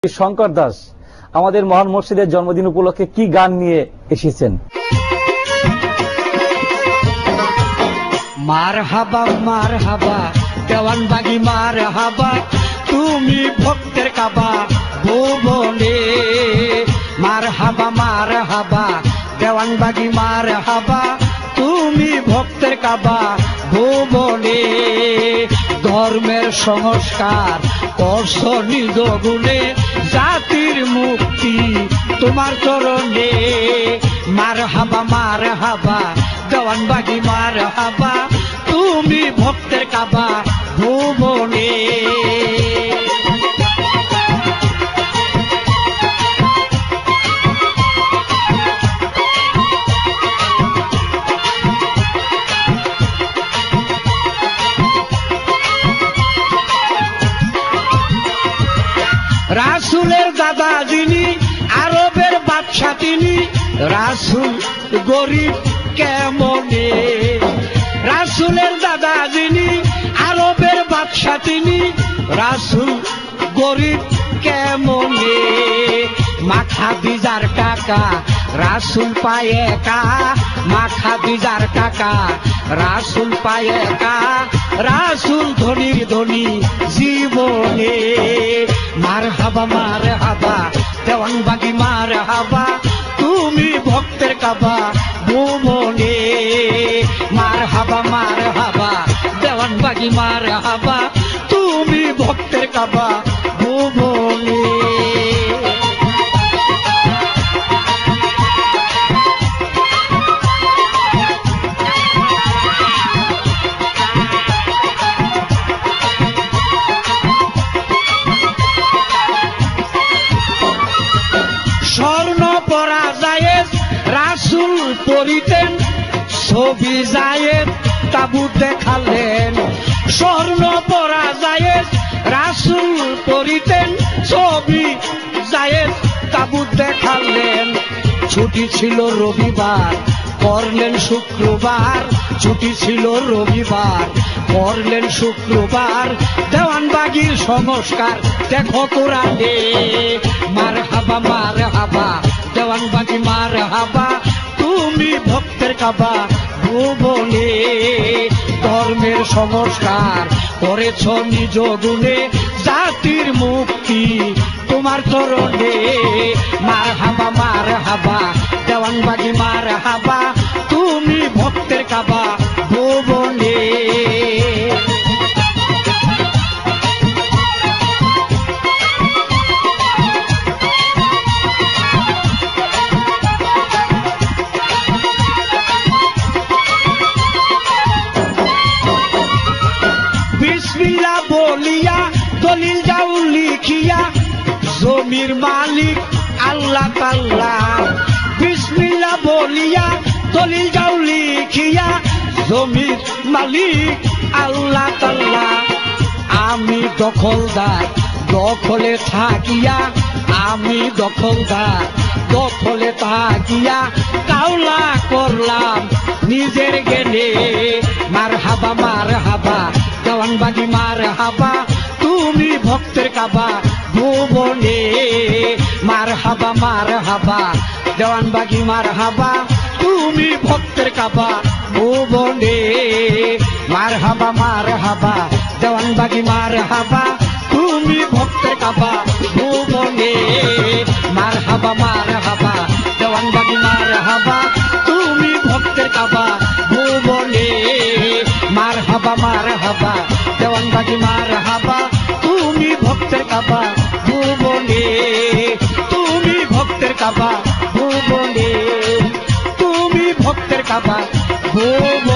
শঙ্কর দাস আমাদের মহান মুর্শিদের জন্মদিন উপলক্ষে কি গান নিয়ে এসেছেন? মারহাবা মারহাবা দেওয়ানবাগি মারহাবা, তুমি ভক্তের কাবা ভুবনে। মারহাবা মারহাবা দেওয়ানবাগি মারহাবা, তুমি ভক্তের কাবা ভুবনে। ধর্মের সংস্কার করছ নিজ গুণে, জাতির মুক্তি তোমার চরণে। মারহাবা মারহাবা দেওয়ানবাগি মারহাবা, তুমি ভক্তের কাবা ভুবনে। রাসূলের দাদা যিনি, আরবের বাদশা তিনি, রাসূল গরিব কেমনে। রাসূলের দাদা যিনি, আরবের বাদশা তিনি, রাসূল গরিব কেমনে। মাখা দিজার টাকা রাসূল পায় একা, মাখা দিজার টাকা রাসূল পায় একা, রাসূল ধনীর ধনী জীবনে। মারহাবা মারহাবা দেওয়ানবাগি মারহাবা, তুমি ভক্তের কাবা ভুবনে। মারহাবা মারহাবা দেওয়ানবাগি মারহাবা, তুমি ভক্তের কাবা ভুবনে। স্বর্ণ পরা জায়েদ রাসূল পরিতেন, ছবি জায়েদ তাবুত দেখালেন। স্বর্ণ পরা জায়েদ রাসূল পরিতেন, ছবি জায়েদ তাবুত দেখালেন। ছুটি ছিল রবিবার করলেন শুক্রবার, ছুটি ছিল রবিবার করলেন শুক্রবার। দেওয়ানবাগির সংস্কার দেখো কোরআনে। মারহাবা মারহাবা দেওয়ানবাগি মারহাবা, তুমি ভক্তের কাবা ভুবনে। ধর্মের সংস্কার করেছ নিজ গুণে, জাতির মুক্তি তোমার চরণে। মারহাবা মারহাবা দেওয়ানবাগি মারহাবা, তুমি ভক্তের কাবা ভুবনে। বিসমিল্লাহ বলিয়া দলিল যাও লিখিয়া, জমির মালিক আল্লাহ তাআলা। বিসমিল্লাহ বলিয়া দলিল যাও লিখিয়া, জমির মালিক আল্লাহ তাআলা। আমি দখলদার দখলে থাকিয়া, আমি দখলদার দখলে থাকিয়া, কাওলা করলাম নিজের জ্ঞানে। মারহাবা মারহাবা দেওয়ানবাগি মারহাবা, তুমি ভক্তের কাবা ভুবনে। মারহাবা মারহাবা দেওয়ানবাগি মারহাবা, তুমি ভক্তের কাবা ভুবনে। মারহাবা মারহাবা দেওয়ানবাগি মারহাবা, তুমি ভক্তের কাবা ভুবনে। মারহাবা মারহাবা দেওয়ানবাগি মারহাবা, তুমি ভক্তের কাবা ভুবনে। মারহাবা মারহাবা দেওয়ানবাগি মারহাবা, তুমি ভক্তের কাবা ভুবনে। তুমি ভক্তের কাবা ভুবনে, তুমি ভক্তের কাবা ভুবনে।